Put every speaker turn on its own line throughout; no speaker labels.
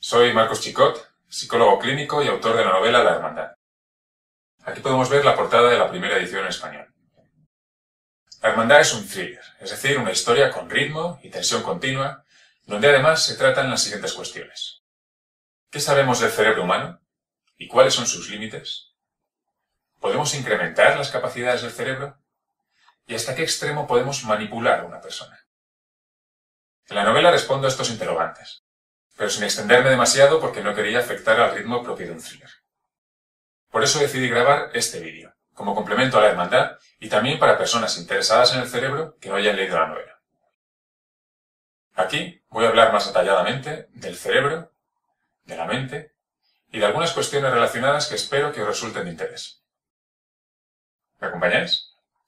Soy Marcos Chicot, psicólogo clínico y autor de la novela La Hermandad. Aquí podemos ver la portada de la primera edición en español. La Hermandad es un thriller, es decir, una historia con ritmo y tensión continua, donde además se tratan las siguientes cuestiones. ¿Qué sabemos del cerebro humano? ¿Y cuáles son sus límites? ¿Podemos incrementar las capacidades del cerebro? ¿Y hasta qué extremo podemos manipular a una persona? En la novela respondo a estos interrogantes, pero sin extenderme demasiado porque no quería afectar al ritmo propio de un thriller. Por eso decidí grabar este vídeo, como complemento a La Hermandad y también para personas interesadas en el cerebro que no hayan leído la novela. Aquí voy a hablar más detalladamente del cerebro, de la mente y de algunas cuestiones relacionadas que espero que os resulten de interés. ¿Me acompañáis?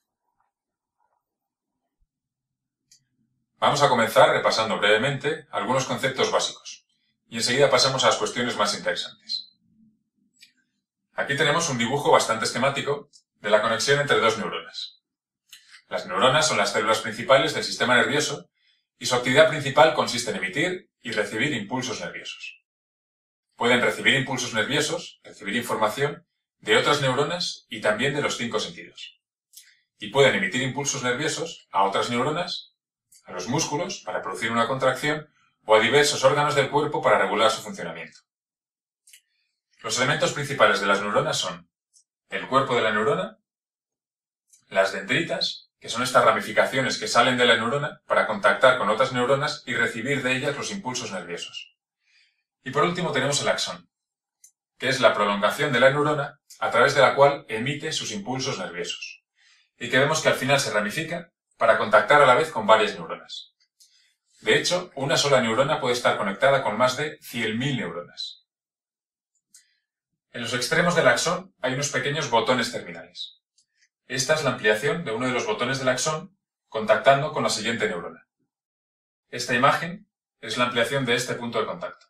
Vamos a comenzar repasando brevemente algunos conceptos básicos y enseguida pasamos a las cuestiones más interesantes. Aquí tenemos un dibujo bastante esquemático de la conexión entre dos neuronas. Las neuronas son las células principales del sistema nervioso y su actividad principal consiste en emitir y recibir impulsos nerviosos. Pueden recibir impulsos nerviosos, recibir información de otras neuronas y también de los 5 sentidos. Y pueden emitir impulsos nerviosos a otras neuronas, a los músculos para producir una contracción o a diversos órganos del cuerpo para regular su funcionamiento. Los elementos principales de las neuronas son el cuerpo de la neurona, las dendritas, que son estas ramificaciones que salen de la neurona para contactar con otras neuronas y recibir de ellas los impulsos nerviosos. Y por último tenemos el axón, que es la prolongación de la neurona a través de la cual emite sus impulsos nerviosos, y que vemos que al final se ramifica para contactar a la vez con varias neuronas. De hecho, una sola neurona puede estar conectada con más de 100.000 neuronas. En los extremos del axón hay unos pequeños botones terminales. Esta es la ampliación de uno de los botones del axón contactando con la siguiente neurona. Esta imagen es la ampliación de este punto de contacto.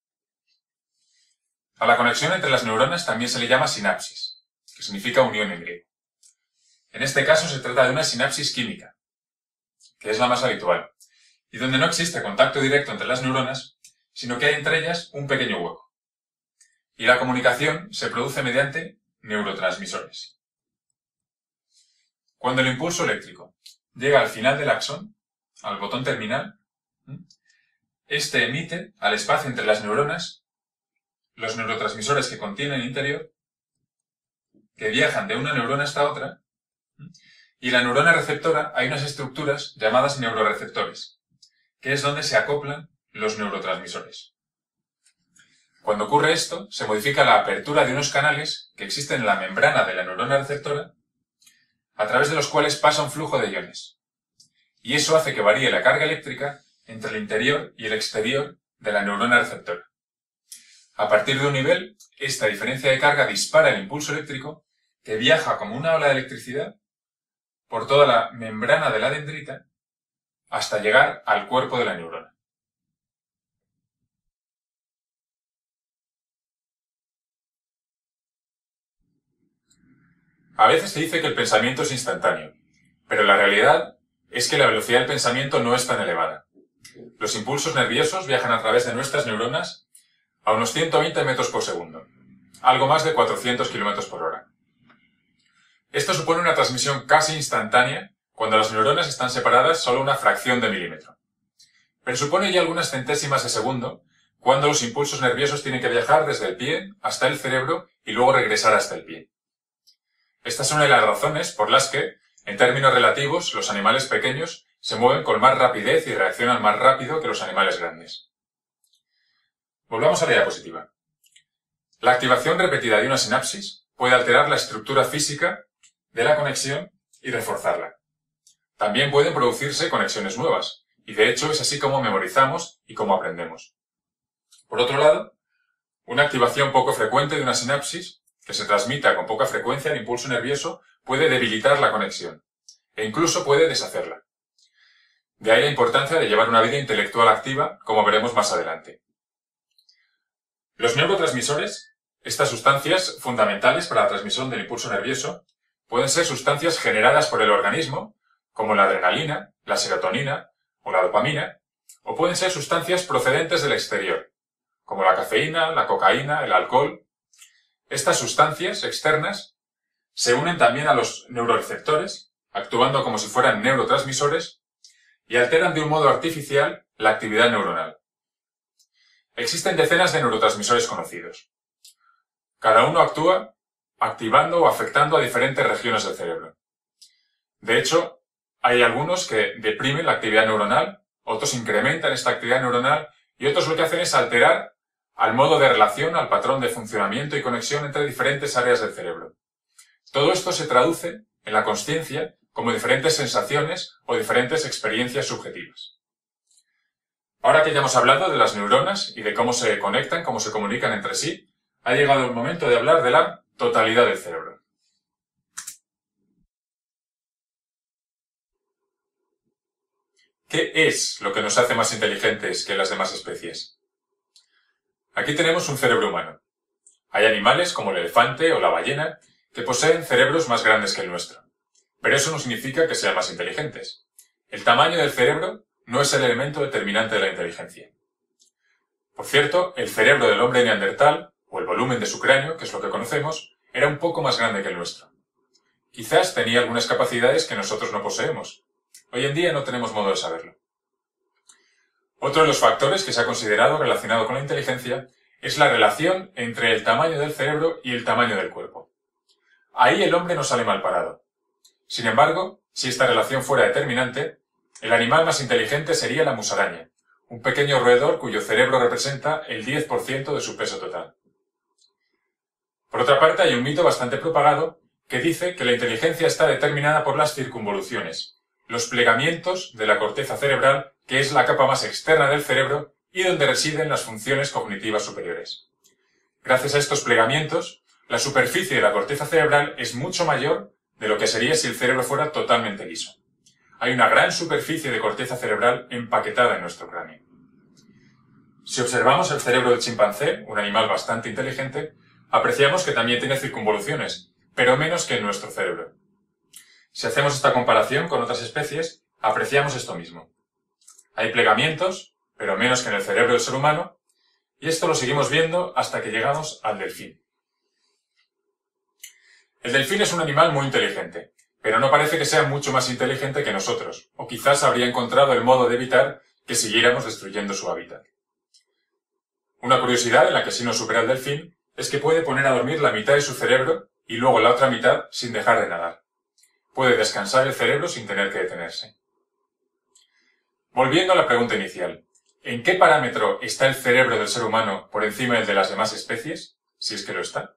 A la conexión entre las neuronas también se le llama sinapsis, que significa unión en griego. En este caso se trata de una sinapsis química, que es la más habitual, y donde no existe contacto directo entre las neuronas, sino que hay entre ellas un pequeño hueco. Y la comunicación se produce mediante neurotransmisores. Cuando el impulso eléctrico llega al final del axón, al botón terminal, este emite al espacio entre las neuronas los neurotransmisores que contiene el interior, que viajan de una neurona hasta otra, y en la neurona receptora hay unas estructuras llamadas neuroreceptores, que es donde se acoplan los neurotransmisores. Cuando ocurre esto, se modifica la apertura de unos canales que existen en la membrana de la neurona receptora, a través de los cuales pasa un flujo de iones. Y eso hace que varíe la carga eléctrica entre el interior y el exterior de la neurona receptora. A partir de un nivel, esta diferencia de carga dispara el impulso eléctrico que viaja como una ola de electricidad por toda la membrana de la dendrita hasta llegar al cuerpo de la neurona. A veces se dice que el pensamiento es instantáneo, pero la realidad es que la velocidad del pensamiento no es tan elevada. Los impulsos nerviosos viajan a través de nuestras neuronas a unos 120 metros por segundo, algo más de 400 kilómetros por hora. Esto supone una transmisión casi instantánea cuando las neuronas están separadas solo una fracción de milímetro. Pero supone ya algunas centésimas de segundo cuando los impulsos nerviosos tienen que viajar desde el pie hasta el cerebro y luego regresar hasta el pie. Estas son una de las razones por las que, en términos relativos, los animales pequeños se mueven con más rapidez y reaccionan más rápido que los animales grandes. Volvamos a la diapositiva. La activación repetida de una sinapsis puede alterar la estructura física de la conexión y reforzarla. También pueden producirse conexiones nuevas, y de hecho es así como memorizamos y como aprendemos. Por otro lado, una activación poco frecuente de una sinapsis, que se transmita con poca frecuencia el impulso nervioso, puede debilitar la conexión, e incluso puede deshacerla. De ahí la importancia de llevar una vida intelectual activa, como veremos más adelante. Los neurotransmisores, estas sustancias fundamentales para la transmisión del impulso nervioso, pueden ser sustancias generadas por el organismo, como la adrenalina, la serotonina o la dopamina, o pueden ser sustancias procedentes del exterior, como la cafeína, la cocaína, el alcohol. Estas sustancias externas se unen también a los neuroreceptores, actuando como si fueran neurotransmisores, y alteran de un modo artificial la actividad neuronal. Existen decenas de neurotransmisores conocidos. Cada uno actúa activando o afectando a diferentes regiones del cerebro. De hecho, hay algunos que deprimen la actividad neuronal, otros incrementan esta actividad neuronal y otros lo que hacen es alterar al modo de relación, al patrón de funcionamiento y conexión entre diferentes áreas del cerebro. Todo esto se traduce en la consciencia como diferentes sensaciones o diferentes experiencias subjetivas. Ahora que ya hemos hablado de las neuronas y de cómo se conectan, cómo se comunican entre sí, ha llegado el momento de hablar de la totalidad del cerebro. ¿Qué es lo que nos hace más inteligentes que las demás especies? Aquí tenemos un cerebro humano. Hay animales como el elefante o la ballena que poseen cerebros más grandes que el nuestro. Pero eso no significa que sean más inteligentes. El tamaño del cerebro no es el elemento determinante de la inteligencia. Por cierto, el cerebro del hombre neandertal, o el volumen de su cráneo, que es lo que conocemos, era un poco más grande que el nuestro. Quizás tenía algunas capacidades que nosotros no poseemos. Hoy en día no tenemos modo de saberlo. Otro de los factores que se ha considerado relacionado con la inteligencia es la relación entre el tamaño del cerebro y el tamaño del cuerpo. Ahí el hombre no sale mal parado. Sin embargo, si esta relación fuera determinante, el animal más inteligente sería la musaraña, un pequeño roedor cuyo cerebro representa el 10% de su peso total. Por otra parte, hay un mito bastante propagado que dice que la inteligencia está determinada por las circunvoluciones, los plegamientos de la corteza cerebral, que es la capa más externa del cerebro y donde residen las funciones cognitivas superiores. Gracias a estos plegamientos, la superficie de la corteza cerebral es mucho mayor de lo que sería si el cerebro fuera totalmente liso. Hay una gran superficie de corteza cerebral empaquetada en nuestro cráneo. Si observamos el cerebro del chimpancé, un animal bastante inteligente, apreciamos que también tiene circunvoluciones, pero menos que en nuestro cerebro. Si hacemos esta comparación con otras especies, apreciamos esto mismo. Hay plegamientos, pero menos que en el cerebro del ser humano, y esto lo seguimos viendo hasta que llegamos al delfín. El delfín es un animal muy inteligente, pero no parece que sea mucho más inteligente que nosotros, o quizás habría encontrado el modo de evitar que siguiéramos destruyendo su hábitat. Una curiosidad en la que sí nos supera el delfín es que puede poner a dormir la mitad de su cerebro y luego la otra mitad sin dejar de nadar. Puede descansar el cerebro sin tener que detenerse. Volviendo a la pregunta inicial, ¿en qué parámetro está el cerebro del ser humano por encima del de las demás especies, si es que lo está?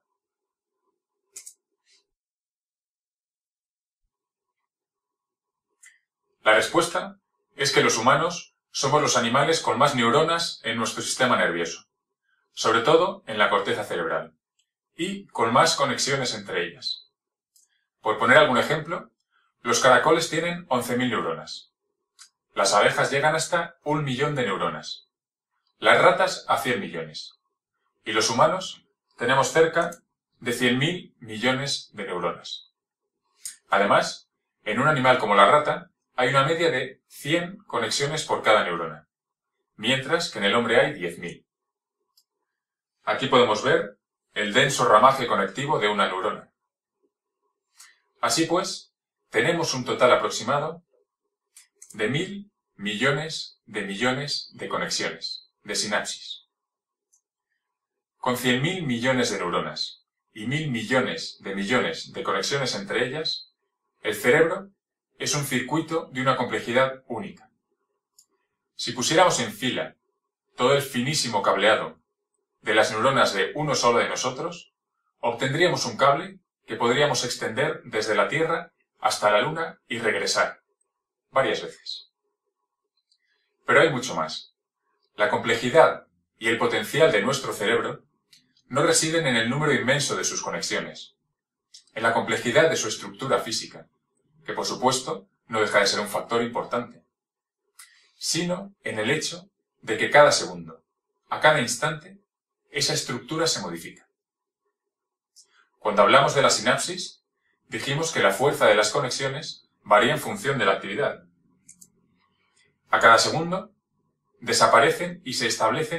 La respuesta es que los humanos somos los animales con más neuronas en nuestro sistema nervioso, sobre todo en la corteza cerebral, y con más conexiones entre ellas. Por poner algún ejemplo, los caracoles tienen 11.000 neuronas. Las abejas llegan hasta 1 millón de neuronas. Las ratas a 100 millones. Y los humanos tenemos cerca de 100.000 millones de neuronas. Además, en un animal como la rata, hay una media de 100 conexiones por cada neurona, mientras que en el hombre hay 10.000. Aquí podemos ver el denso ramaje conectivo de una neurona. Así pues, tenemos un total aproximado de 1.000 millones de conexiones, de sinapsis. Con 100.000 millones de neuronas y 1.000 millones de conexiones entre ellas, el cerebro es un circuito de una complejidad única. Si pusiéramos en fila todo el finísimo cableado de las neuronas de uno solo de nosotros, obtendríamos un cable que podríamos extender desde la Tierra hasta la Luna y regresar, varias veces. Pero hay mucho más. La complejidad y el potencial de nuestro cerebro no residen en el número inmenso de sus conexiones, en la complejidad de su estructura física, que por supuesto no deja de ser un factor importante, sino en el hecho de que cada segundo, a cada instante, esa estructura se modifica. Cuando hablamos de la sinapsis, dijimos que la fuerza de las conexiones varía en función de la actividad. A cada segundo, desaparecen y se establecen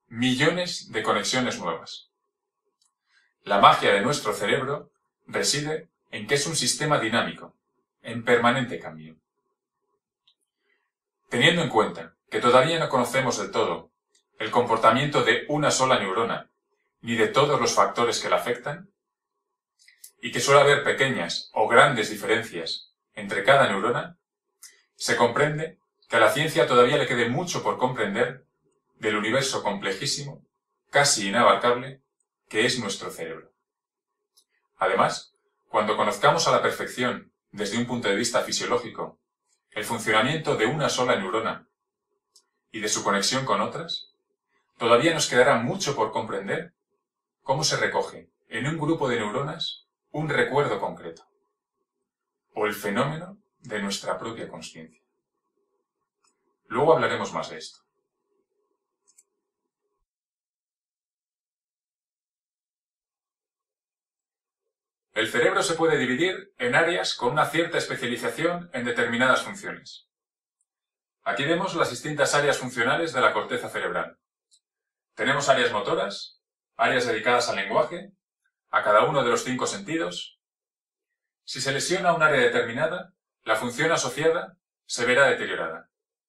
millones de conexiones nuevas. La magia de nuestro cerebro reside en que es un sistema dinámico, en permanente cambio. Teniendo en cuenta que todavía no conocemos del todo el comportamiento de una sola neurona, ni de todos los factores que la afectan, y que suele haber pequeñas o grandes diferencias entre cada neurona, se comprende que a la ciencia todavía le quede mucho por comprender del universo complejísimo, casi inabarcable, que es nuestro cerebro. Además, cuando conozcamos a la perfección, desde un punto de vista fisiológico, el funcionamiento de una sola neurona y de su conexión con otras, todavía nos quedará mucho por comprender cómo se recoge en un grupo de neuronas un recuerdo concreto, o el fenómeno de nuestra propia consciencia. Luego hablaremos más de esto. El cerebro se puede dividir en áreas con una cierta especialización en determinadas funciones. Aquí vemos las distintas áreas funcionales de la corteza cerebral. Tenemos áreas motoras, áreas dedicadas al lenguaje, a cada uno de los 5 sentidos. Si se lesiona un área determinada, la función asociada se verá deteriorada.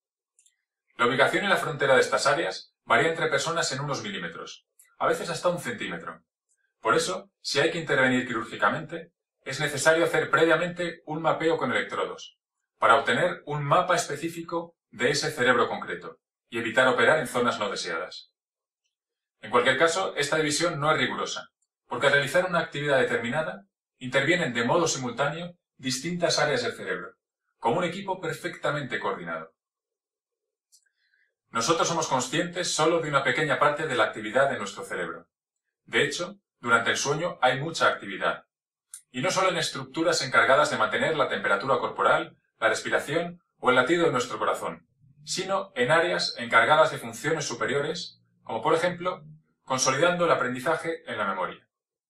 La ubicación y la frontera de estas áreas varía entre personas en unos milímetros, a veces hasta 1 centímetro. Por eso, si hay que intervenir quirúrgicamente, es necesario hacer previamente un mapeo con electrodos, para obtener un mapa específico de ese cerebro concreto y evitar operar en zonas no deseadas. En cualquier caso, esta división no es rigurosa, porque al realizar una actividad determinada, intervienen de modo simultáneo distintas áreas del cerebro, como un equipo perfectamente coordinado. Nosotros somos conscientes solo de una pequeña parte de la actividad de nuestro cerebro. De hecho, durante el sueño hay mucha actividad, y no solo en estructuras encargadas de mantener la temperatura corporal, la respiración o el latido de nuestro corazón, sino en áreas encargadas de funciones superiores, como por ejemplo, consolidando el aprendizaje en la memoria.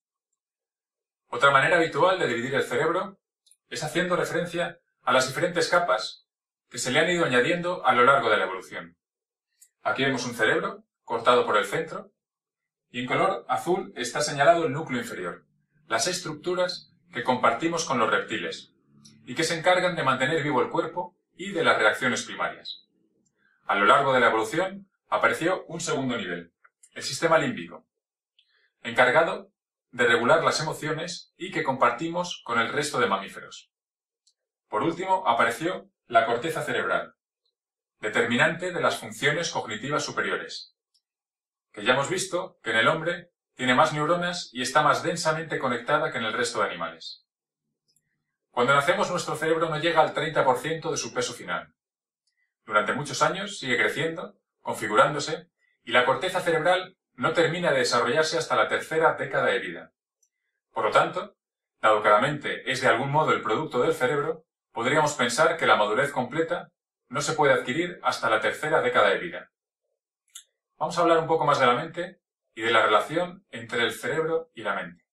Otra manera habitual de dividir el cerebro es haciendo referencia a las diferentes capas que se le han ido añadiendo a lo largo de la evolución. Aquí vemos un cerebro cortado por el centro, y en color azul está señalado el núcleo inferior, las estructuras que compartimos con los reptiles, y que se encargan de mantener vivo el cuerpo y de las reacciones primarias. A lo largo de la evolución apareció un segundo nivel, el sistema límbico, encargado de regular las emociones y que compartimos con el resto de mamíferos. Por último, apareció la corteza cerebral, determinante de las funciones cognitivas superiores, que ya hemos visto que en el hombre tiene más neuronas y está más densamente conectada que en el resto de animales. Cuando nacemos, nuestro cerebro no llega al 30% de su peso final. Durante muchos años sigue creciendo, configurándose, y la corteza cerebral no termina de desarrollarse hasta la tercera década de vida. Por lo tanto, dado que la mente es de algún modo el producto del cerebro, podríamos pensar que la madurez completa no se puede adquirir hasta la tercera década de vida. Vamos a hablar un poco más de la mente y de la relación entre el cerebro y la mente.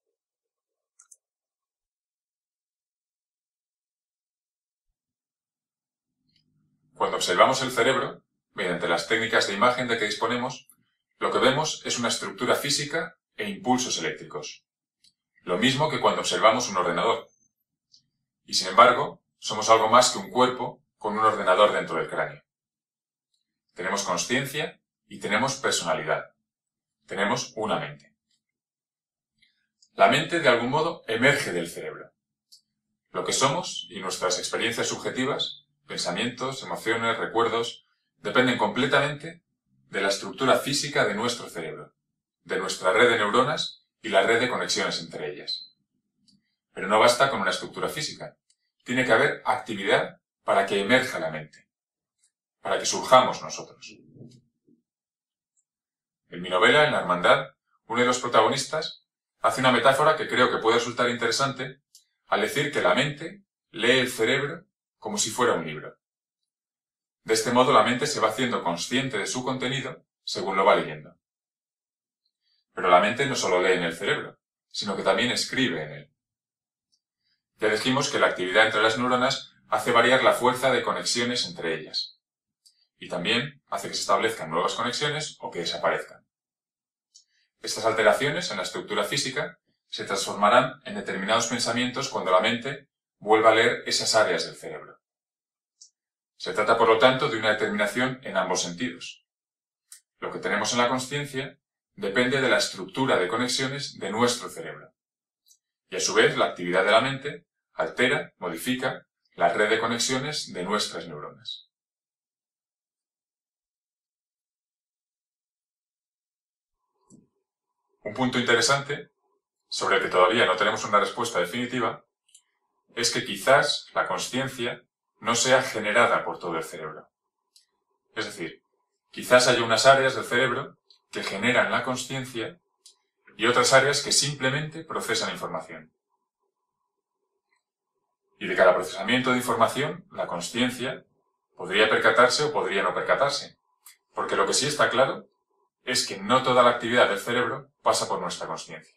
Cuando observamos el cerebro, mediante las técnicas de imagen de que disponemos, lo que vemos es una estructura física e impulsos eléctricos. Lo mismo que cuando observamos un ordenador. Y sin embargo, somos algo más que un cuerpo con un ordenador dentro del cráneo. Tenemos consciencia y tenemos personalidad. Tenemos una mente. La mente, de algún modo, emerge del cerebro. Lo que somos y nuestras experiencias subjetivas, pensamientos, emociones, recuerdos, dependen completamente de la estructura física de nuestro cerebro, de nuestra red de neuronas y la red de conexiones entre ellas. Pero no basta con una estructura física. Tiene que haber actividad para que emerja la mente, para que surjamos nosotros. En mi novela, en La Hermandad, uno de los protagonistas hace una metáfora que creo que puede resultar interesante al decir que la mente lee el cerebro como si fuera un libro. De este modo la mente se va haciendo consciente de su contenido según lo va leyendo. Pero la mente no solo lee en el cerebro, sino que también escribe en él. Ya dijimos que la actividad entre las neuronas hace variar la fuerza de conexiones entre ellas. y también hace que se establezcan nuevas conexiones o que desaparezcan. Estas alteraciones en la estructura física se transformarán en determinados pensamientos cuando la mente vuelva a leer esas áreas del cerebro. Se trata, por lo tanto, de una determinación en ambos sentidos. Lo que tenemos en la consciencia depende de la estructura de conexiones de nuestro cerebro. Y a su vez, la actividad de la mente altera, modifica la red de conexiones de nuestras neuronas. Un punto interesante, sobre el que todavía no tenemos una respuesta definitiva, es que quizás la consciencia no sea generada por todo el cerebro. Es decir, quizás haya unas áreas del cerebro que generan la consciencia y otras áreas que simplemente procesan información. Y de cada procesamiento de información, la consciencia podría percatarse o podría no percatarse, porque lo que sí está claro es que no toda la actividad del cerebro pasa por nuestra consciencia.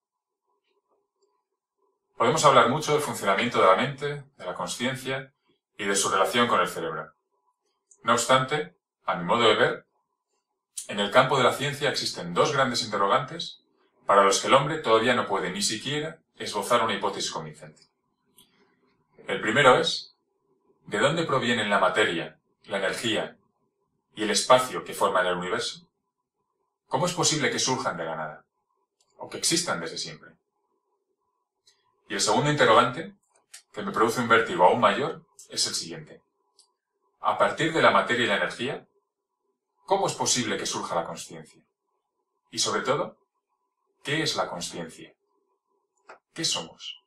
Podemos hablar mucho del funcionamiento de la mente, de la consciencia y de su relación con el cerebro. No obstante, a mi modo de ver, en el campo de la ciencia existen dos grandes interrogantes para los que el hombre todavía no puede ni siquiera esbozar una hipótesis convincente. El primero es, ¿de dónde provienen la materia, la energía y el espacio que forman el universo? ¿Cómo es posible que surjan de la nada? ¿O que existan desde siempre? Y el segundo interrogante, que me produce un vértigo aún mayor, es el siguiente. A partir de la materia y la energía, ¿cómo es posible que surja la consciencia? Y sobre todo, ¿qué es la consciencia? ¿Qué somos?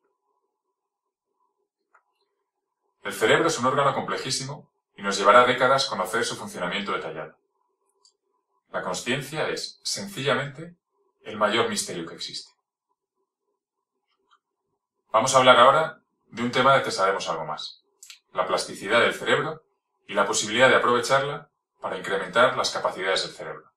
El cerebro es un órgano complejísimo y nos llevará décadas conocer su funcionamiento detallado. La consciencia es, sencillamente, el mayor misterio que existe. Vamos a hablar ahora de un tema del que sabemos algo más, la plasticidad del cerebro y la posibilidad de aprovecharla para incrementar las capacidades del cerebro.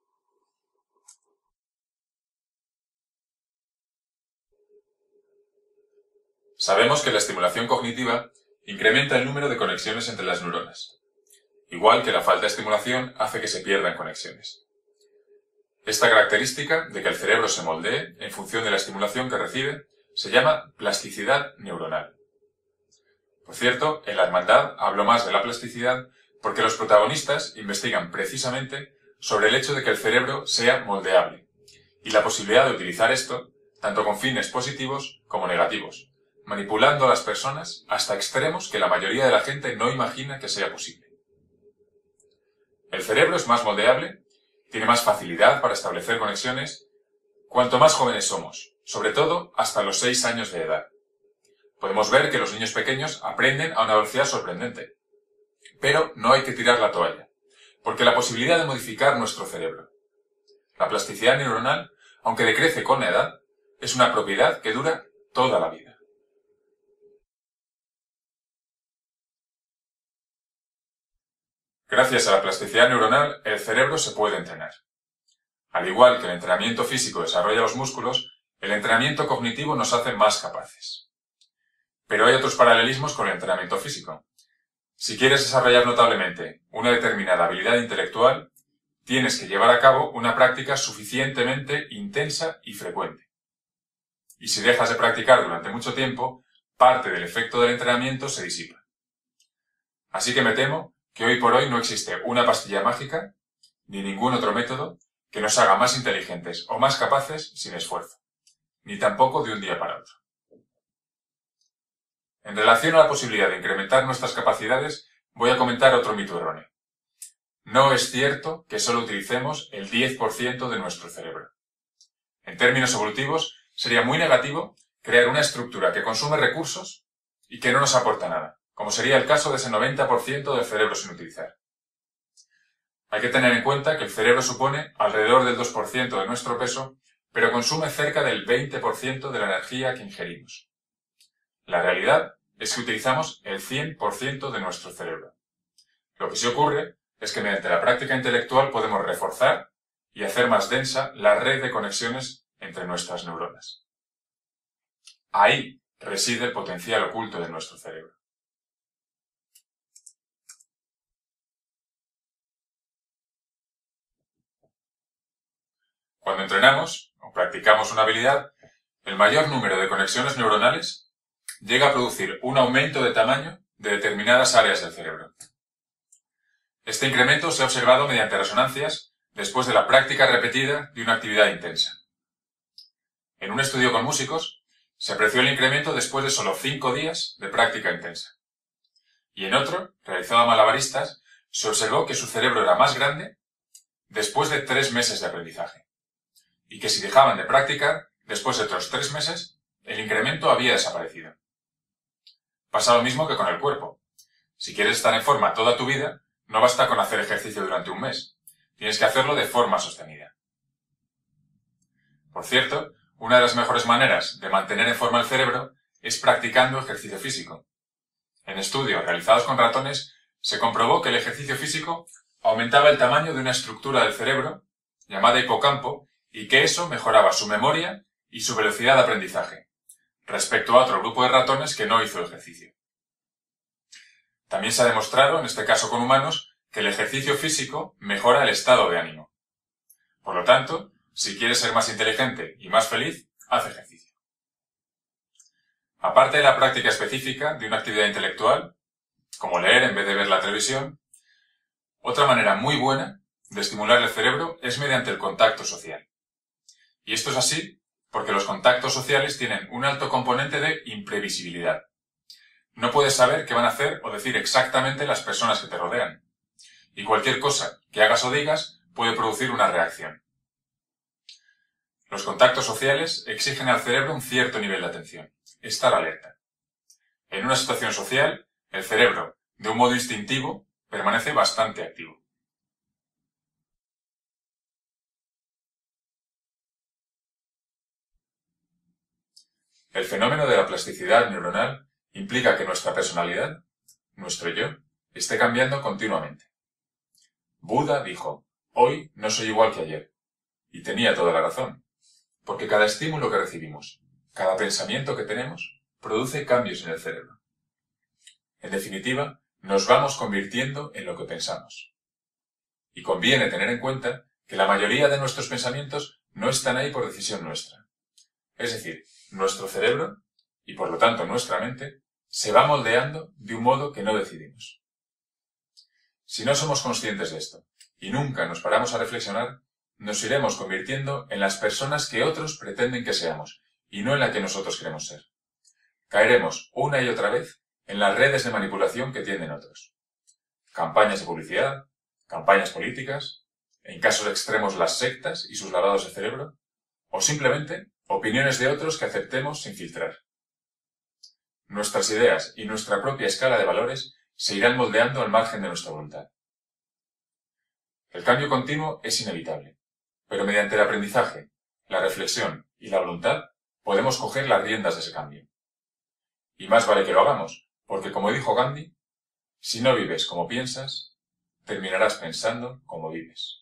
Sabemos que la estimulación cognitiva incrementa el número de conexiones entre las neuronas, igual que la falta de estimulación hace que se pierdan conexiones. Esta característica de que el cerebro se moldee en función de la estimulación que recibe se llama plasticidad neuronal. Por cierto, en la hermandad hablo más de la plasticidad porque los protagonistas investigan precisamente sobre el hecho de que el cerebro sea moldeable y la posibilidad de utilizar esto tanto con fines positivos como negativos, manipulando a las personas hasta extremos que la mayoría de la gente no imagina que sea posible. El cerebro es más moldeable, tiene más facilidad para establecer conexiones cuanto más jóvenes somos, sobre todo hasta los 6 años de edad. Podemos ver que los niños pequeños aprenden a una velocidad sorprendente. Pero no hay que tirar la toalla, porque la posibilidad de modificar nuestro cerebro, la plasticidad neuronal, aunque decrece con la edad, es una propiedad que dura toda la vida. Gracias a la plasticidad neuronal, el cerebro se puede entrenar. Al igual que el entrenamiento físico desarrolla los músculos, el entrenamiento cognitivo nos hace más capaces. Pero hay otros paralelismos con el entrenamiento físico. Si quieres desarrollar notablemente una determinada habilidad intelectual, tienes que llevar a cabo una práctica suficientemente intensa y frecuente. Y si dejas de practicar durante mucho tiempo, parte del efecto del entrenamiento se disipa. Así que me temo que hoy por hoy no existe una pastilla mágica, ni ningún otro método, que nos haga más inteligentes o más capaces sin esfuerzo, ni tampoco de un día para otro. En relación a la posibilidad de incrementar nuestras capacidades, voy a comentar otro mito erróneo. No es cierto que solo utilicemos el 10% de nuestro cerebro. En términos evolutivos, sería muy negativo crear una estructura que consume recursos y que no nos aporta nada, como sería el caso de ese 90% del cerebro sin utilizar. Hay que tener en cuenta que el cerebro supone alrededor del 2% de nuestro peso, pero consume cerca del 20% de la energía que ingerimos. La realidad es que utilizamos el 100% de nuestro cerebro. Lo que sí ocurre es que mediante la práctica intelectual podemos reforzar y hacer más densa la red de conexiones entre nuestras neuronas. Ahí reside el potencial oculto de nuestro cerebro. Cuando entrenamos o practicamos una habilidad, el mayor número de conexiones neuronales llega a producir un aumento de tamaño de determinadas áreas del cerebro. Este incremento se ha observado mediante resonancias después de la práctica repetida de una actividad intensa. En un estudio con músicos, se apreció el incremento después de solo 5 días de práctica intensa. Y en otro, realizado a malabaristas, se observó que su cerebro era más grande después de 3 meses de aprendizaje. Y que si dejaban de practicar, después de otros 3 meses, el incremento había desaparecido. Pasa lo mismo que con el cuerpo. Si quieres estar en forma toda tu vida, no basta con hacer ejercicio durante un mes. Tienes que hacerlo de forma sostenida. Por cierto, una de las mejores maneras de mantener en forma el cerebro es practicando ejercicio físico. En estudios realizados con ratones, se comprobó que el ejercicio físico aumentaba el tamaño de una estructura del cerebro, llamada hipocampo, y que eso mejoraba su memoria y su velocidad de aprendizaje, respecto a otro grupo de ratones que no hizo ejercicio. También se ha demostrado, en este caso con humanos, que el ejercicio físico mejora el estado de ánimo. Por lo tanto, si quieres ser más inteligente y más feliz, haz ejercicio. Aparte de la práctica específica de una actividad intelectual, como leer en vez de ver la televisión, otra manera muy buena de estimular el cerebro es mediante el contacto social. Y esto es así porque los contactos sociales tienen un alto componente de imprevisibilidad. No puedes saber qué van a hacer o decir exactamente las personas que te rodean. Y cualquier cosa que hagas o digas puede producir una reacción. Los contactos sociales exigen al cerebro un cierto nivel de atención, estar alerta. En una situación social, el cerebro, de un modo instintivo, permanece bastante activo. El fenómeno de la plasticidad neuronal implica que nuestra personalidad, nuestro yo, esté cambiando continuamente. Buda dijo, hoy no soy igual que ayer. Y tenía toda la razón, porque cada estímulo que recibimos, cada pensamiento que tenemos, produce cambios en el cerebro. En definitiva, nos vamos convirtiendo en lo que pensamos. Y conviene tener en cuenta que la mayoría de nuestros pensamientos no están ahí por decisión nuestra. Es decir, nuestro cerebro, y por lo tanto nuestra mente, se va moldeando de un modo que no decidimos. Si no somos conscientes de esto, y nunca nos paramos a reflexionar, nos iremos convirtiendo en las personas que otros pretenden que seamos, y no en la que nosotros queremos ser. Caeremos una y otra vez en las redes de manipulación que tienden otros. Campañas de publicidad, campañas políticas, en casos extremos las sectas y sus lavados de cerebro, o simplemente opiniones de otros que aceptemos sin filtrar. Nuestras ideas y nuestra propia escala de valores se irán moldeando al margen de nuestra voluntad. El cambio continuo es inevitable, pero mediante el aprendizaje, la reflexión y la voluntad podemos coger las riendas de ese cambio. Y más vale que lo hagamos, porque como dijo Gandhi, si no vives como piensas, terminarás pensando como vives.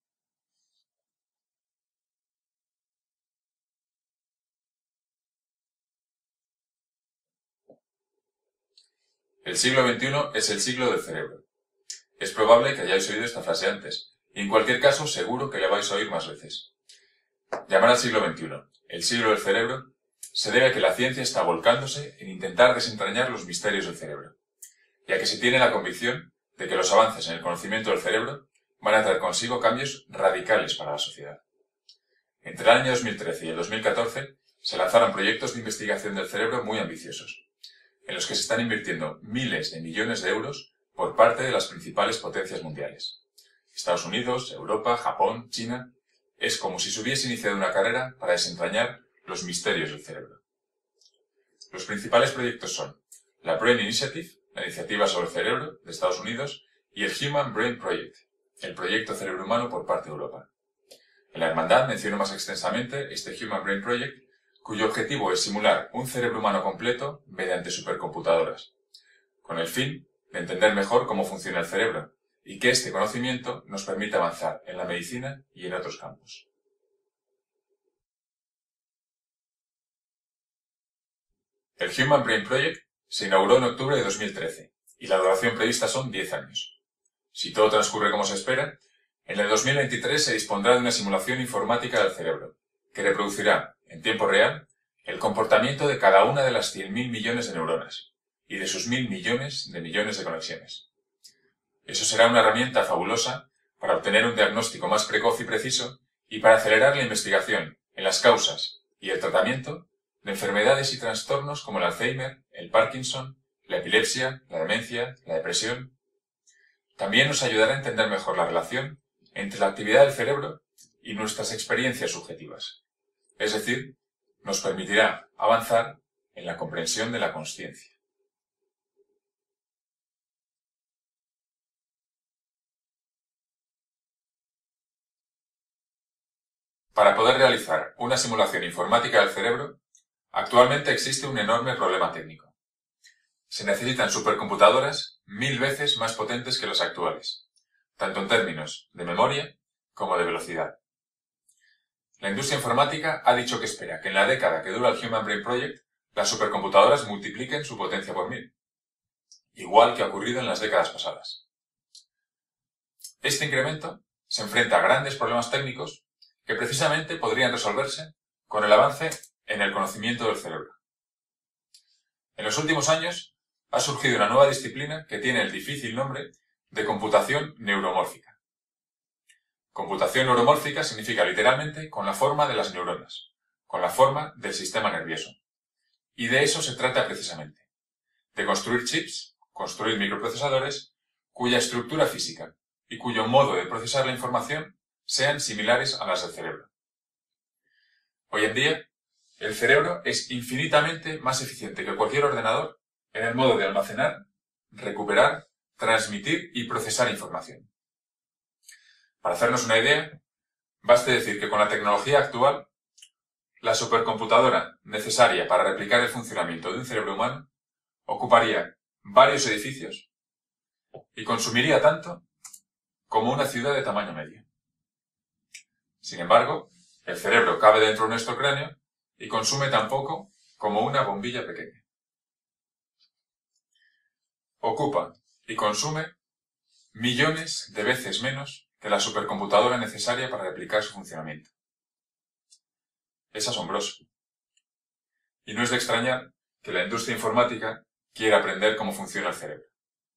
El siglo XXI es el siglo del cerebro. Es probable que hayáis oído esta frase antes, y en cualquier caso seguro que la vais a oír más veces. Llamar al siglo XXI el siglo del cerebro se debe a que la ciencia está volcándose en intentar desentrañar los misterios del cerebro, y a que se tiene la convicción de que los avances en el conocimiento del cerebro van a traer consigo cambios radicales para la sociedad. Entre el año 2013 y el 2014 se lanzaron proyectos de investigación del cerebro muy ambiciosos, en los que se están invirtiendo miles de millones de euros por parte de las principales potencias mundiales. Estados Unidos, Europa, Japón, China. Es como si se hubiese iniciado una carrera para desentrañar los misterios del cerebro. Los principales proyectos son la Brain Initiative, la iniciativa sobre el cerebro de Estados Unidos, y el Human Brain Project, el proyecto cerebro humano por parte de Europa. En la Hermandad menciono más extensamente este Human Brain Project, cuyo objetivo es simular un cerebro humano completo mediante supercomputadoras, con el fin de entender mejor cómo funciona el cerebro y que este conocimiento nos permita avanzar en la medicina y en otros campos. El Human Brain Project se inauguró en octubre de 2013 y la duración prevista son 10 años. Si todo transcurre como se espera, En el 2023 se dispondrá de una simulación informática del cerebro, que reproducirá, en tiempo real, el comportamiento de cada una de las 100.000 millones de neuronas y de sus 1.000 millones de conexiones. Eso será una herramienta fabulosa para obtener un diagnóstico más precoz y preciso y para acelerar la investigación en las causas y el tratamiento de enfermedades y trastornos como el Alzheimer, el Parkinson, la epilepsia, la demencia, la depresión. También nos ayudará a entender mejor la relación entre la actividad del cerebro y nuestras experiencias subjetivas. Es decir, nos permitirá avanzar en la comprensión de la consciencia. Para poder realizar una simulación informática del cerebro, actualmente existe un enorme problema técnico. Se necesitan supercomputadoras 1000 veces más potentes que las actuales, tanto en términos de memoria como de velocidad. La industria informática ha dicho que espera que en la década que dura el Human Brain Project, las supercomputadoras multipliquen su potencia por 1000, igual que ha ocurrido en las décadas pasadas. Este incremento se enfrenta a grandes problemas técnicos que precisamente podrían resolverse con el avance en el conocimiento del cerebro. En los últimos años ha surgido una nueva disciplina que tiene el difícil nombre de computación neuromórfica. Computación neuromórfica significa literalmente con la forma de las neuronas, con la forma del sistema nervioso. Y de eso se trata precisamente, de construir chips, construir microprocesadores, cuya estructura física y cuyo modo de procesar la información sean similares a las del cerebro. Hoy en día, el cerebro es infinitamente más eficiente que cualquier ordenador en el modo de almacenar, recuperar, transmitir y procesar información. Para hacernos una idea, baste decir que con la tecnología actual, la supercomputadora necesaria para replicar el funcionamiento de un cerebro humano ocuparía varios edificios y consumiría tanto como una ciudad de tamaño medio. Sin embargo, el cerebro cabe dentro de nuestro cráneo y consume tan poco como una bombilla pequeña. Ocupa y consume millones de veces menos que la supercomputadora necesaria para replicar su funcionamiento. Es asombroso. Y no es de extrañar que la industria informática quiera aprender cómo funciona el cerebro.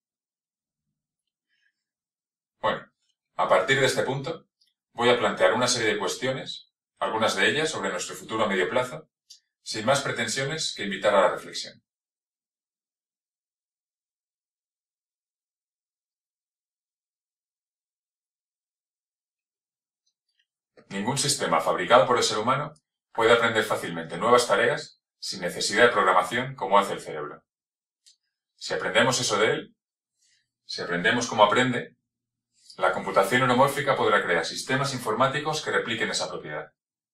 Bueno, a partir de este punto, voy a plantear una serie de cuestiones, algunas de ellas sobre nuestro futuro a medio plazo, sin más pretensiones que invitar a la reflexión. Ningún sistema fabricado por el ser humano puede aprender fácilmente nuevas tareas sin necesidad de programación como hace el cerebro. Si aprendemos eso de él, si aprendemos cómo aprende, la computación neuromórfica podrá crear sistemas informáticos que repliquen esa propiedad.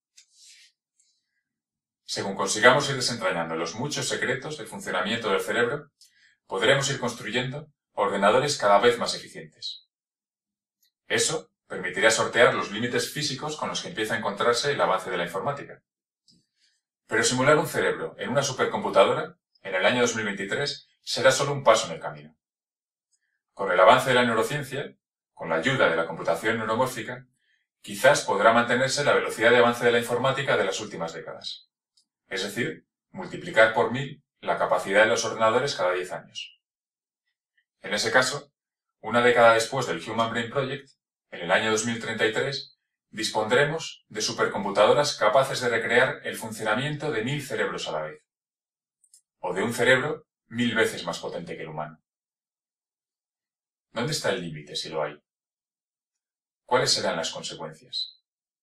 Según consigamos ir desentrañando los muchos secretos del funcionamiento del cerebro, podremos ir construyendo ordenadores cada vez más eficientes. Eso permitirá sortear los límites físicos con los que empieza a encontrarse el avance de la informática. Pero simular un cerebro en una supercomputadora, en el año 2023, será solo un paso en el camino. Con el avance de la neurociencia, con la ayuda de la computación neuromórfica, quizás podrá mantenerse la velocidad de avance de la informática de las últimas décadas. Es decir, multiplicar por 1000 la capacidad de los ordenadores cada 10 años. En ese caso, una década después del Human Brain Project, en el año 2033, dispondremos de supercomputadoras capaces de recrear el funcionamiento de 1000 cerebros a la vez. O de un cerebro 1000 veces más potente que el humano. ¿Dónde está el límite si lo hay? ¿Cuáles serán las consecuencias?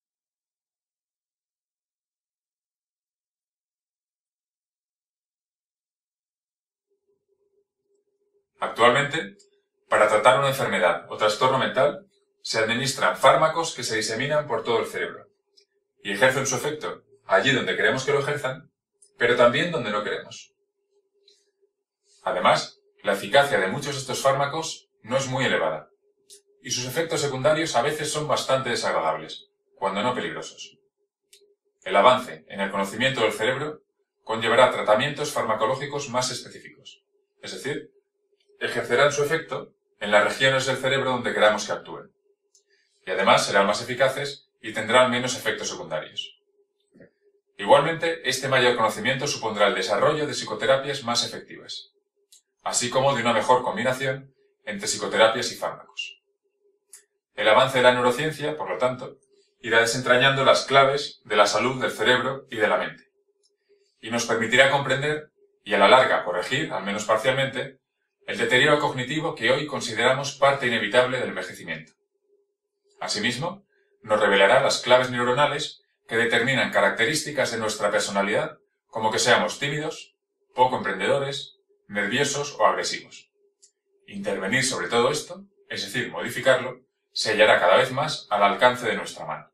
Actualmente, para tratar una enfermedad o trastorno mental, se administran fármacos que se diseminan por todo el cerebro y ejercen su efecto allí donde queremos que lo ejerzan, pero también donde no queremos. Además, la eficacia de muchos de estos fármacos no es muy elevada y sus efectos secundarios a veces son bastante desagradables, cuando no peligrosos. El avance en el conocimiento del cerebro conllevará tratamientos farmacológicos más específicos, es decir, ejercerán su efecto en las regiones del cerebro donde queramos que actúen. y además serán más eficaces y tendrán menos efectos secundarios. Igualmente, este mayor conocimiento supondrá el desarrollo de psicoterapias más efectivas, así como de una mejor combinación entre psicoterapias y fármacos. El avance de la neurociencia, por lo tanto, irá desentrañando las claves de la salud del cerebro y de la mente, y nos permitirá comprender, y a la larga corregir, al menos parcialmente, el deterioro cognitivo que hoy consideramos parte inevitable del envejecimiento. Asimismo, nos revelará las claves neuronales que determinan características de nuestra personalidad, como que seamos tímidos, poco emprendedores, nerviosos o agresivos. Intervenir sobre todo esto, es decir, modificarlo, se hallará cada vez más al alcance de nuestra mano.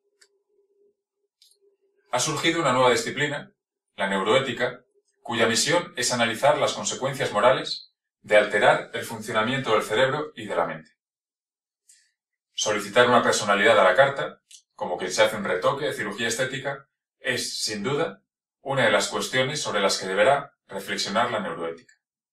Ha surgido una nueva disciplina, la neuroética, cuya misión es analizar las consecuencias morales de alterar el funcionamiento del cerebro y de la mente. Solicitar una personalidad a la carta, como quien se hace un retoque de cirugía estética, es, sin duda, una de las cuestiones sobre las que deberá reflexionar la neuroética.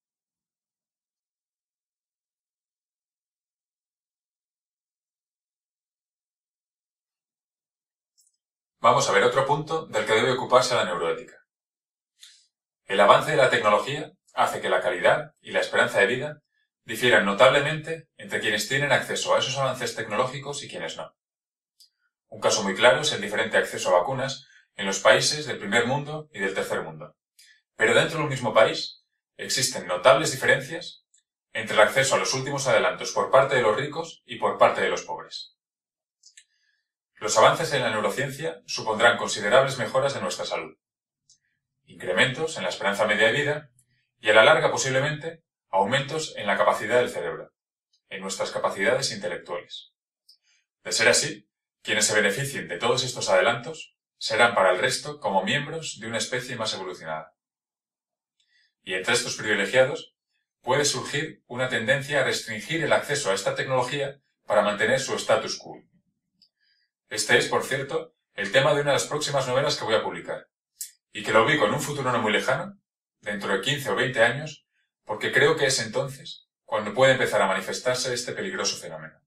Vamos a ver otro punto del que debe ocuparse la neuroética. El avance de la tecnología hace que la calidad y la esperanza de vida difieran notablemente entre quienes tienen acceso a esos avances tecnológicos y quienes no. Un caso muy claro es el diferente acceso a vacunas en los países del primer mundo y del tercer mundo. Pero dentro de un mismo país existen notables diferencias entre el acceso a los últimos adelantos por parte de los ricos y por parte de los pobres. Los avances en la neurociencia supondrán considerables mejoras de nuestra salud, incrementos en la esperanza media de vida y a la larga posiblemente aumentos en la capacidad del cerebro, en nuestras capacidades intelectuales. De ser así, quienes se beneficien de todos estos adelantos serán para el resto como miembros de una especie más evolucionada. Y entre estos privilegiados puede surgir una tendencia a restringir el acceso a esta tecnología para mantener su status quo. Este es, por cierto, el tema de una de las próximas novelas que voy a publicar, y que lo ubico en un futuro no muy lejano, dentro de 15 o 20 años, porque creo que es entonces cuando puede empezar a manifestarse este peligroso fenómeno.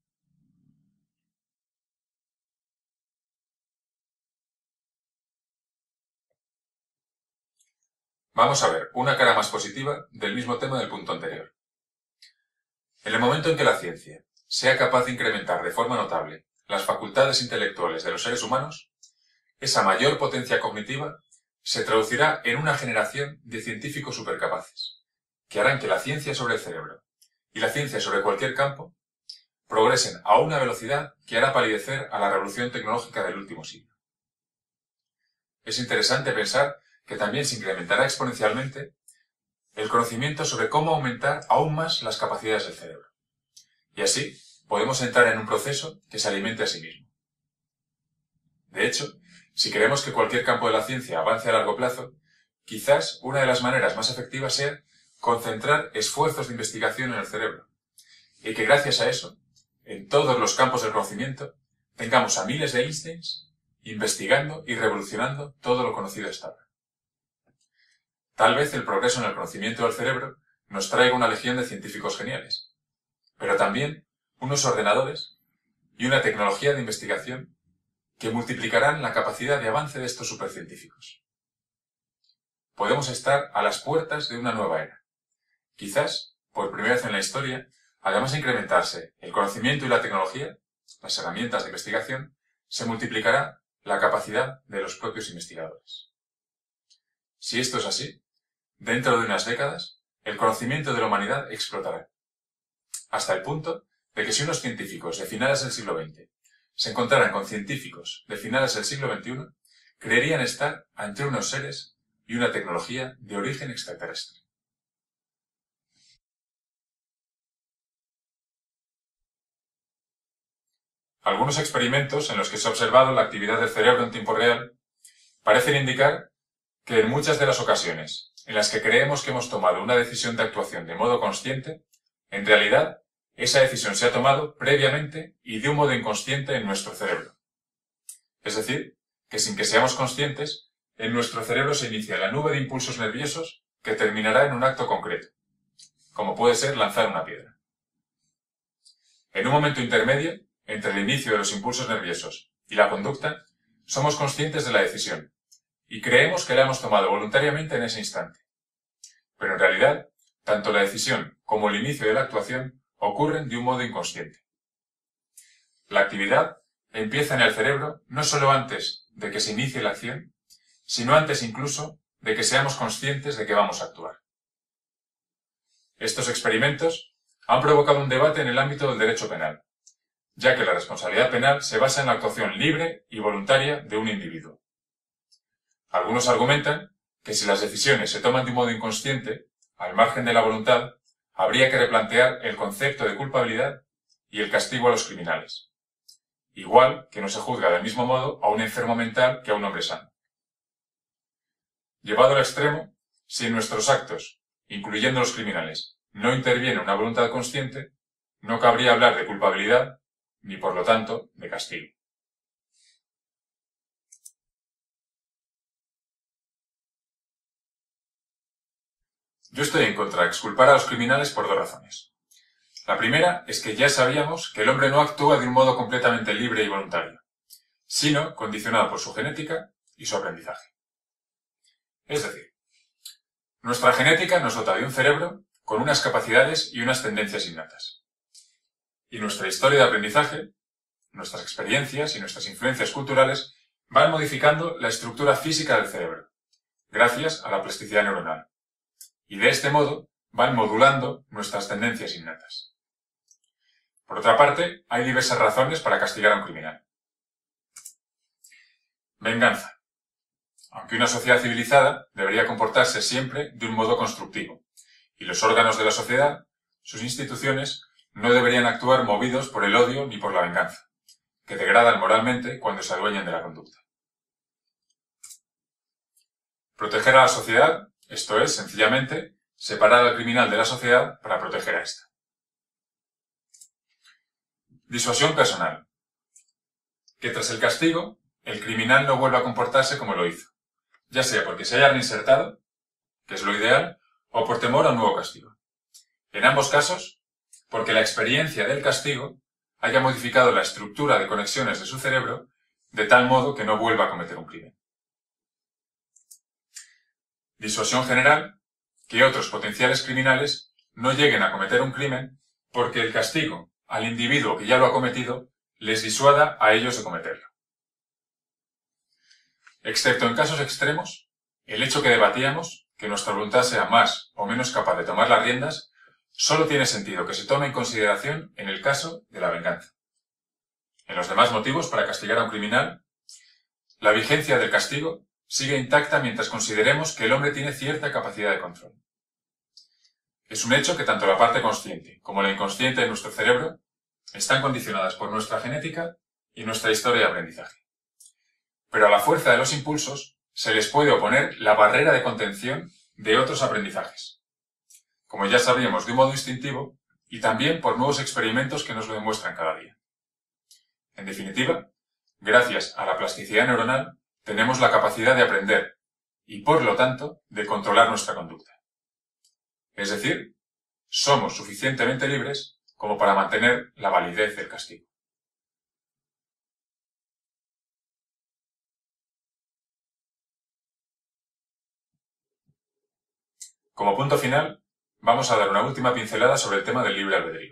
Vamos a ver una cara más positiva del mismo tema del punto anterior. En el momento en que la ciencia sea capaz de incrementar de forma notable las facultades intelectuales de los seres humanos, esa mayor potencia cognitiva se traducirá en una generación de científicos supercapaces, que harán que la ciencia sobre el cerebro y la ciencia sobre cualquier campo progresen a una velocidad que hará palidecer a la revolución tecnológica del último siglo. Es interesante pensar que también se incrementará exponencialmente el conocimiento sobre cómo aumentar aún más las capacidades del cerebro. Y así podemos entrar en un proceso que se alimente a sí mismo. De hecho, si queremos que cualquier campo de la ciencia avance a largo plazo, quizás una de las maneras más efectivas sea concentrar esfuerzos de investigación en el cerebro, y que gracias a eso, en todos los campos del conocimiento, tengamos a miles de Einsteins investigando y revolucionando todo lo conocido hasta ahora. Tal vez el progreso en el conocimiento del cerebro nos traiga una legión de científicos geniales, pero también unos ordenadores y una tecnología de investigación que multiplicarán la capacidad de avance de estos supercientíficos. Podemos estar a las puertas de una nueva era. Quizás, por primera vez en la historia, además de incrementarse el conocimiento y la tecnología, las herramientas de investigación, se multiplicará la capacidad de los propios investigadores. Si esto es así, dentro de unas décadas, el conocimiento de la humanidad explotará, hasta el punto de que si unos científicos de finales del siglo XX se encontraran con científicos de finales del siglo XXI, creerían estar ante unos seres y una tecnología de origen extraterrestre. Algunos experimentos en los que se ha observado la actividad del cerebro en tiempo real parecen indicar que en muchas de las ocasiones en las que creemos que hemos tomado una decisión de actuación de modo consciente, en realidad esa decisión se ha tomado previamente y de un modo inconsciente en nuestro cerebro. Es decir, que sin que seamos conscientes, en nuestro cerebro se inicia la nube de impulsos nerviosos que terminará en un acto concreto, como puede ser lanzar una piedra. En un momento intermedio, entre el inicio de los impulsos nerviosos y la conducta, somos conscientes de la decisión y creemos que la hemos tomado voluntariamente en ese instante. Pero en realidad, tanto la decisión como el inicio de la actuación ocurren de un modo inconsciente. La actividad empieza en el cerebro no solo antes de que se inicie la acción, sino antes incluso de que seamos conscientes de que vamos a actuar. Estos experimentos han provocado un debate en el ámbito del derecho penal, ya que la responsabilidad penal se basa en la actuación libre y voluntaria de un individuo. Algunos argumentan que si las decisiones se toman de un modo inconsciente, al margen de la voluntad, habría que replantear el concepto de culpabilidad y el castigo a los criminales. Igual que no se juzga del mismo modo a un enfermo mental que a un hombre sano. Llevado al extremo, si en nuestros actos, incluyendo los criminales, no interviene una voluntad consciente, no cabría hablar de culpabilidad, ni por lo tanto de castigo. Yo estoy en contra de exculpar a los criminales por dos razones. La primera es que ya sabíamos que el hombre no actúa de un modo completamente libre y voluntario, sino condicionado por su genética y su aprendizaje. Es decir, nuestra genética nos dota de un cerebro con unas capacidades y unas tendencias innatas. Y nuestra historia de aprendizaje, nuestras experiencias y nuestras influencias culturales van modificando la estructura física del cerebro, gracias a la plasticidad neuronal. Y de este modo van modulando nuestras tendencias innatas. Por otra parte, hay diversas razones para castigar a un criminal. Venganza. Aunque una sociedad civilizada debería comportarse siempre de un modo constructivo, y los órganos de la sociedad, sus instituciones, no deberían actuar movidos por el odio ni por la venganza, que degradan moralmente cuando se adueñan de la conducta. Proteger a la sociedad, esto es, sencillamente, separar al criminal de la sociedad para proteger a ésta. Disuasión personal. Que tras el castigo, el criminal no vuelva a comportarse como lo hizo, ya sea porque se haya reinsertado, que es lo ideal, o por temor a un nuevo castigo. En ambos casos, porque la experiencia del castigo haya modificado la estructura de conexiones de su cerebro de tal modo que no vuelva a cometer un crimen. Disuasión general, que otros potenciales criminales no lleguen a cometer un crimen porque el castigo al individuo que ya lo ha cometido les disuada a ellos de cometerlo. Excepto en casos extremos, el hecho que debatíamos, que nuestra voluntad sea más o menos capaz de tomar las riendas, solo tiene sentido que se tome en consideración en el caso de la venganza. En los demás motivos para castigar a un criminal, la vigencia del castigo sigue intacta mientras consideremos que el hombre tiene cierta capacidad de control. Es un hecho que tanto la parte consciente como la inconsciente de nuestro cerebro están condicionadas por nuestra genética y nuestra historia de aprendizaje. Pero a la fuerza de los impulsos se les puede oponer la barrera de contención de otros aprendizajes, como ya sabíamos de un modo instintivo y también por nuevos experimentos que nos lo demuestran cada día. En definitiva, gracias a la plasticidad neuronal, tenemos la capacidad de aprender y, por lo tanto, de controlar nuestra conducta. Es decir, somos suficientemente libres como para mantener la validez del castigo. Como punto final, vamos a dar una última pincelada sobre el tema del libre albedrío.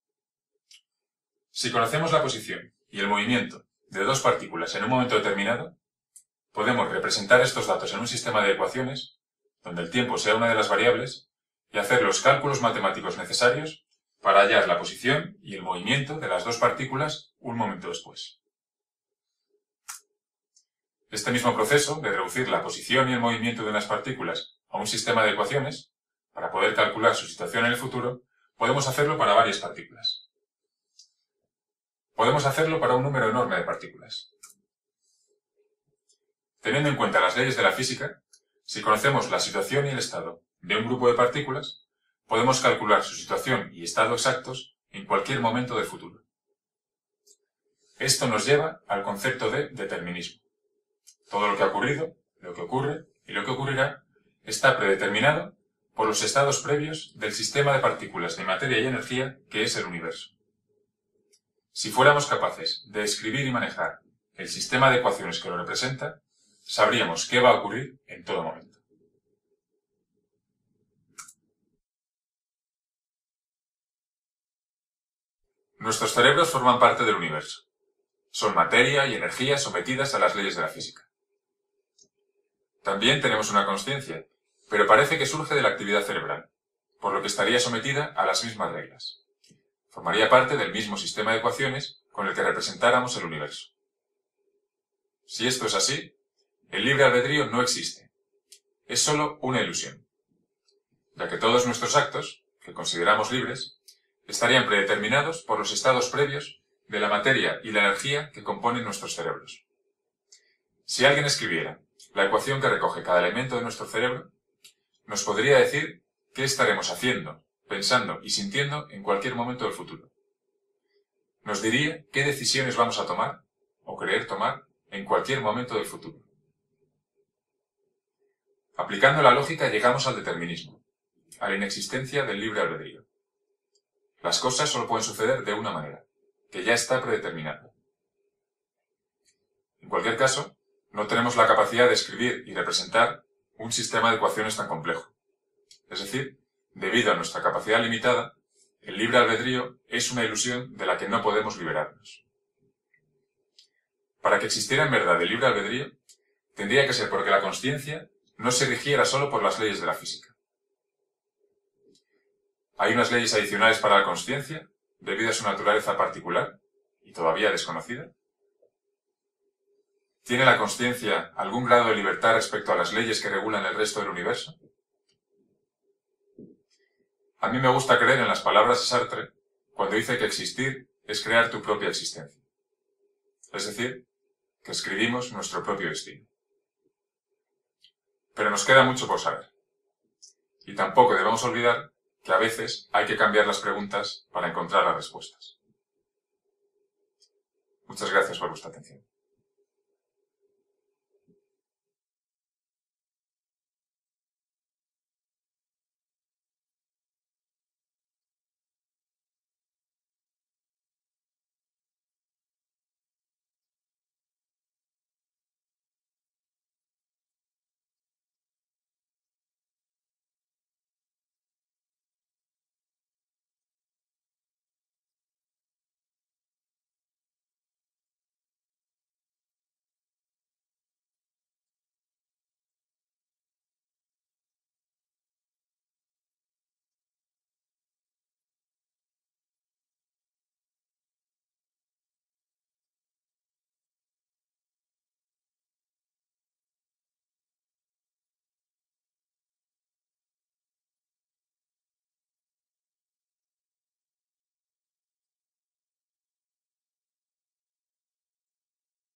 Si conocemos la posición y el movimiento de dos partículas en un momento determinado, podemos representar estos datos en un sistema de ecuaciones, donde el tiempo sea una de las variables, y hacer los cálculos matemáticos necesarios para hallar la posición y el movimiento de las dos partículas un momento después. Este mismo proceso de reducir la posición y el movimiento de unas partículas a un sistema de ecuaciones, para poder calcular su situación en el futuro, podemos hacerlo para varias partículas. Podemos hacerlo para un número enorme de partículas. Teniendo en cuenta las leyes de la física, si conocemos la situación y el estado de un grupo de partículas, podemos calcular su situación y estado exactos en cualquier momento del futuro. Esto nos lleva al concepto de determinismo. Todo lo que ha ocurrido, lo que ocurre y lo que ocurrirá está predeterminado por los estados previos del sistema de partículas de materia y energía que es el universo. Si fuéramos capaces de escribir y manejar el sistema de ecuaciones que lo representa, sabríamos qué va a ocurrir en todo momento. Nuestros cerebros forman parte del universo. Son materia y energía sometidas a las leyes de la física. También tenemos una consciencia, pero parece que surge de la actividad cerebral, por lo que estaría sometida a las mismas reglas. Formaría parte del mismo sistema de ecuaciones con el que representáramos el universo. Si esto es así, el libre albedrío no existe. Es solo una ilusión, ya que todos nuestros actos, que consideramos libres, estarían predeterminados por los estados previos de la materia y la energía que componen nuestros cerebros. Si alguien escribiera la ecuación que recoge cada elemento de nuestro cerebro, nos podría decir qué estaremos haciendo, pensando y sintiendo en cualquier momento del futuro. Nos diría qué decisiones vamos a tomar o querer tomar en cualquier momento del futuro. Aplicando la lógica llegamos al determinismo, a la inexistencia del libre albedrío. Las cosas solo pueden suceder de una manera, que ya está predeterminada. En cualquier caso, no tenemos la capacidad de escribir y representar un sistema de ecuaciones tan complejo. Es decir, debido a nuestra capacidad limitada, el libre albedrío es una ilusión de la que no podemos liberarnos. Para que existiera en verdad el libre albedrío, tendría que ser porque la consciencia no se rigiera solo por las leyes de la física. Hay unas leyes adicionales para la consciencia, debido a su naturaleza particular y todavía desconocida. ¿Tiene la consciencia algún grado de libertad respecto a las leyes que regulan el resto del universo? A mí me gusta creer en las palabras de Sartre cuando dice que existir es crear tu propia existencia. Es decir, que escribimos nuestro propio destino. Pero nos queda mucho por saber. Y tampoco debemos olvidar que a veces hay que cambiar las preguntas para encontrar las respuestas. Muchas gracias por vuestra atención.